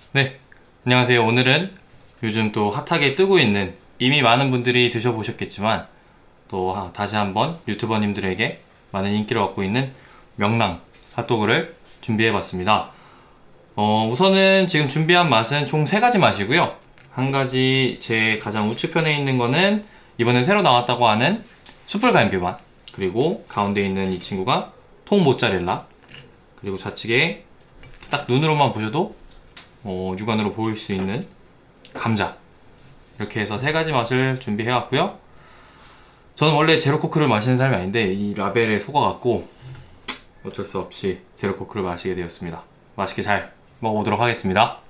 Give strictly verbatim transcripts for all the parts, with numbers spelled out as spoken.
네, 안녕하세요. 오늘은 요즘 또 핫하게 뜨고 있는, 이미 많은 분들이 드셔보셨겠지만 또 하- 다시 한번 유튜버님들에게 많은 인기를 얻고 있는 명랑 핫도그를 준비해봤습니다. 어, 우선은 지금 준비한 맛은 총 세 가지 맛이고요. 한 가지 제 가장 우측편에 있는 거는 이번에 새로 나왔다고 하는 숯불갈비 맛, 그리고 가운데 있는 이 친구가 통 모짜렐라, 그리고 좌측에 딱 눈으로만 보셔도 어, 육안으로 보일 수 있는 감자, 이렇게 해서 세 가지 맛을 준비해왔고요. 저는 원래 제로코크를 마시는 사람이 아닌데 이 라벨에 속아갖고 어쩔 수 없이 제로코크를 마시게 되었습니다. 맛있게 잘 먹어보도록 하겠습니다.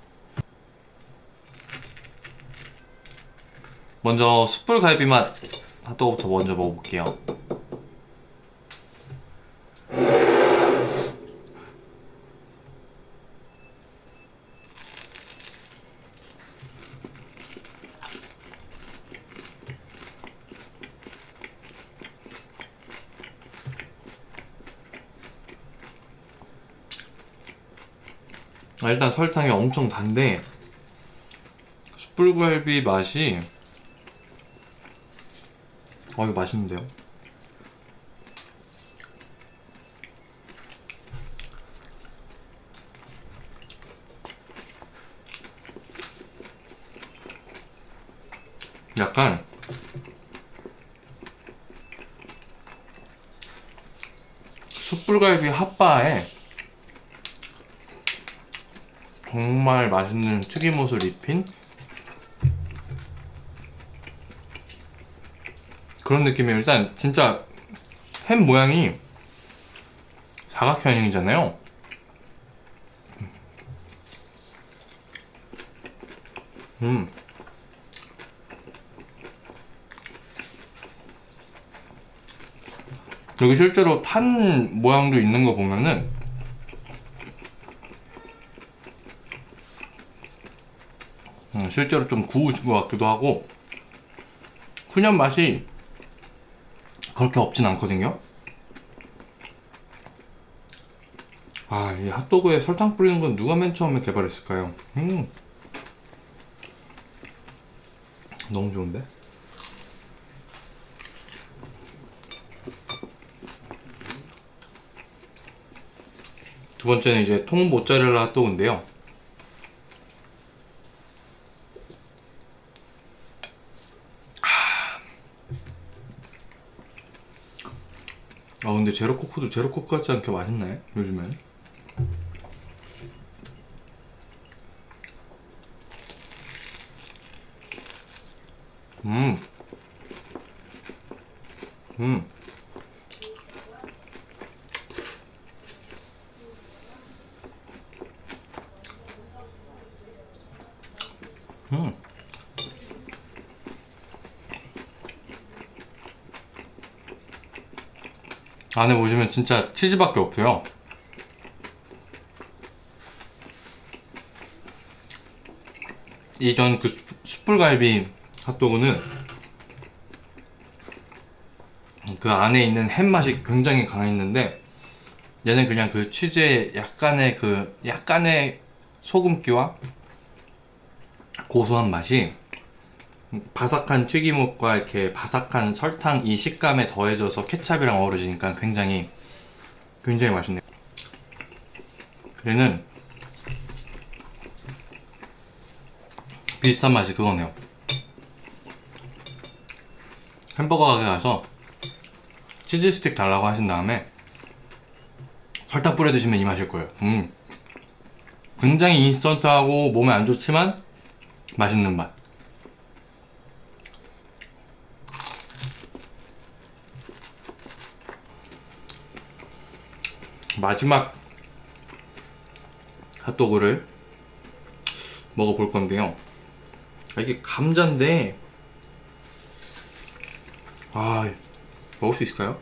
먼저 숯불갈비 맛 핫도그부터 먼저 먹어볼게요. 아, 일단 설탕이 엄청 단데 숯불갈비 맛이 어 이거 맛있는데요? 약간 숯불갈비 핫바에 정말 맛있는 튀김옷을 입힌 그런 느낌이에요. 일단 진짜 햄 모양이 사각형이잖아요. 음. 여기 실제로 탄 모양도 있는 거 보면은 음, 실제로 좀 구우신 것 같기도 하고 훈연 맛이 그렇게 없진 않거든요. 아, 이 핫도그에 설탕 뿌리는 건 누가 맨 처음에 개발했을까요? 음, 너무 좋은데? 두 번째는 이제 통 모짜렐라 핫도그인데요. 아, 근데 제로코크도 제로코크 같지 않게 맛있네, 요즘엔. 음, 음, 음. 안에 보시면 진짜 치즈밖에 없어요. 이전 그 숯불갈비 핫도그는 그 안에 있는 햄 맛이 굉장히 강했는데 얘는 그냥 그 치즈의 약간의 그 약간의 소금기와 고소한 맛이 바삭한 튀김옷과 이렇게 바삭한 설탕 이 식감에 더해져서 케찹이랑 어우러지니까 굉장히 굉장히 맛있네요. 얘는 비슷한 맛이 그거네요. 햄버거 가게 가서 치즈 스틱 달라고 하신 다음에 설탕 뿌려 드시면 이 맛일 거예요. 음, 굉장히 인스턴트하고 몸에 안 좋지만 맛있는 맛. 마지막 핫도그를 먹어볼 건데요. 이게 감자인데, 아, 먹을 수 있을까요?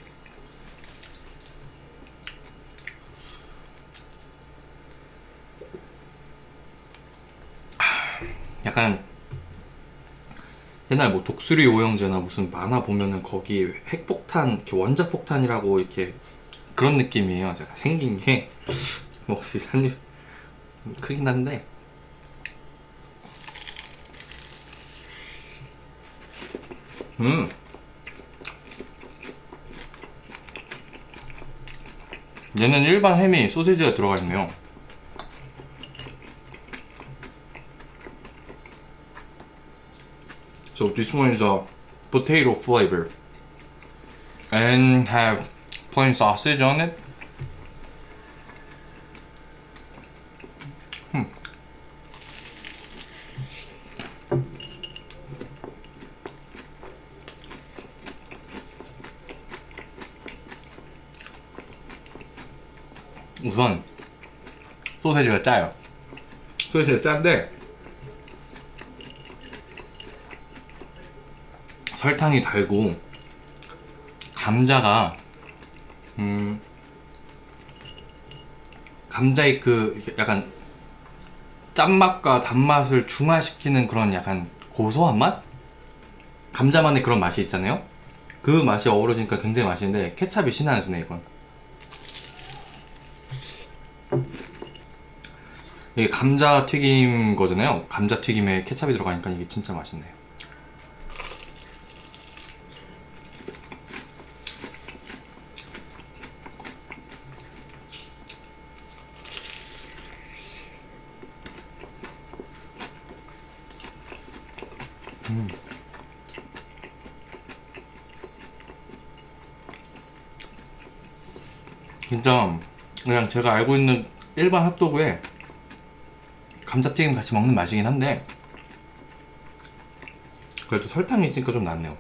약간 옛날 뭐 독수리 오형제나 무슨 만화 보면은 거기 핵폭탄, 이렇게 원자폭탄이라고 이렇게 그런 느낌이에요. 제가 생긴 게 뭐 혹시 산입 크긴 한데 음. 얘는 일반 햄이 소시지가 들어가 있네요. So this one is a potato flavor and have plain sausage on it. Hmm. 우선 소세지가 짜요. 소세지가 짠데 설탕이 달고 감자가 음 감자의 그 약간 짠맛과 단맛을 중화시키는 그런 약간 고소한 맛? 감자만의 그런 맛이 있잖아요? 그 맛이 어우러지니까 굉장히 맛있는데 케찹이 신의 한 수네 이건. 이게 감자튀김 거잖아요. 감자튀김에 케찹이 들어가니까 이게 진짜 맛있네요. 음. 진짜 그냥 제가 알고 있는 일반 핫도그에 감자튀김 같이 먹는 맛이긴 한데 그래도 설탕이 있으니까 좀 낫네요.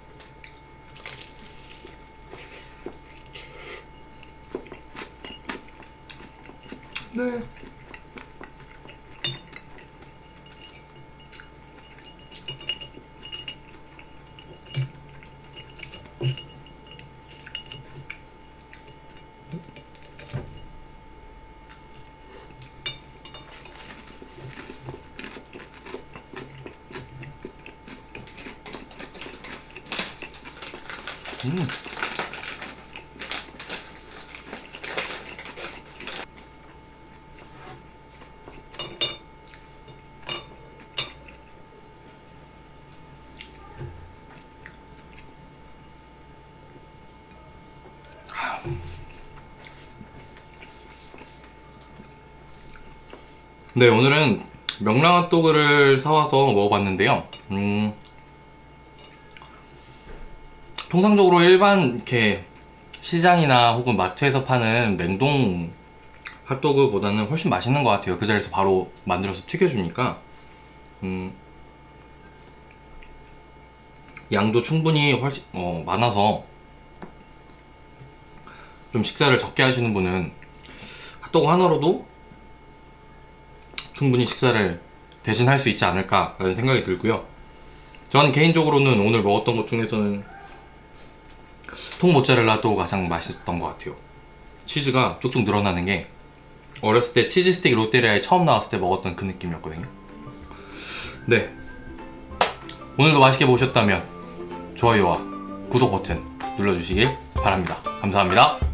네. 음. 네, 오늘은 명랑핫도그를 사와서 먹어봤는데요. 음, 통상적으로 일반 이렇게 시장이나 혹은 마트에서 파는 냉동 핫도그보다는 훨씬 맛있는 것 같아요. 그 자리에서 바로 만들어서 튀겨주니까. 음, 양도 충분히 훨씬 어, 많아서 좀 식사를 적게 하시는 분은 핫도그 하나로도 충분히 식사를 대신할 수 있지 않을까 라는 생각이 들고요. 저는 개인적으로는 오늘 먹었던 것 중에서는 통모짜렐라 핫도그가 가장 맛있었던 것 같아요. 치즈가 쭉쭉 늘어나는 게 어렸을 때 치즈스틱 롯데리아에 처음 나왔을 때 먹었던 그 느낌이었거든요. 네, 오늘도 맛있게 보셨다면 좋아요와 구독 버튼 눌러주시길 바랍니다. 감사합니다.